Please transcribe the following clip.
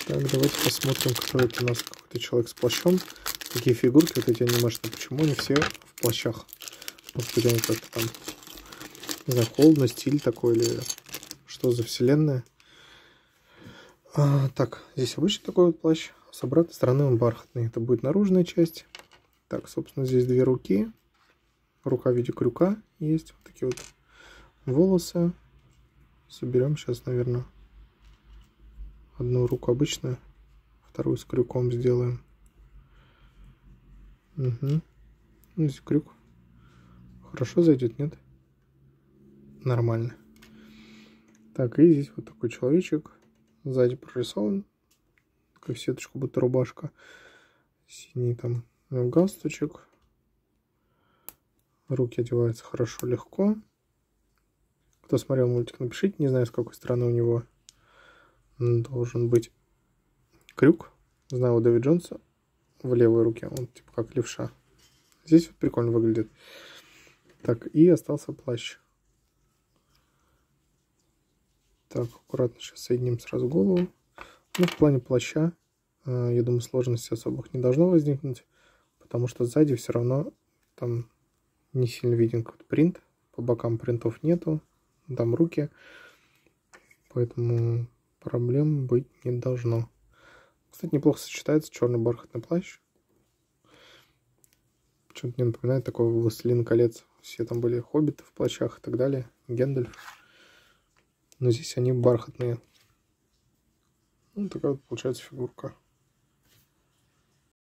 Так, давайте посмотрим, кто это у нас. Какой-то человек с плащом. Такие фигурки, вот эти анимешные. Почему они все в плащах? Может быть, они как-то там, не знаю, холодно, стиль такой или что за вселенная. Так, здесь обычный такой вот плащ. С обратной стороны он бархатный. Это будет наружная часть. Так, собственно, здесь две руки. Рука в виде крюка есть. Вот такие вот волосы. Соберем сейчас, наверное, одну руку обычную, вторую с крюком сделаем. Угу. Здесь крюк. Хорошо зайдет, нет? Нормально. Так, и здесь вот такой человечек. Сзади прорисован. Как сеточку, будто рубашка. Синий там галстучек. Руки одеваются хорошо, легко. Кто смотрел мультик, напишите. Не знаю, с какой стороны у него должен быть крюк. Знаю, у Дэвида Джонса в левой руке. Он типа как левша. Здесь вот прикольно выглядит. Так, и остался плащ. Так, аккуратно сейчас соединим сразу голову. Ну, в плане плаща, я думаю, сложностей особых не должно возникнуть. Потому что сзади все равно там не сильно виден какой-то принт. По бокам принтов нету. Там руки. Поэтому проблем быть не должно. Кстати, неплохо сочетается черный бархатный плащ. Почему-то мне напоминает такого «Властелин колец». Все там были хоббиты в плащах и так далее. Гэндальф. Но здесь они бархатные. Ну, такая вот получается фигурка.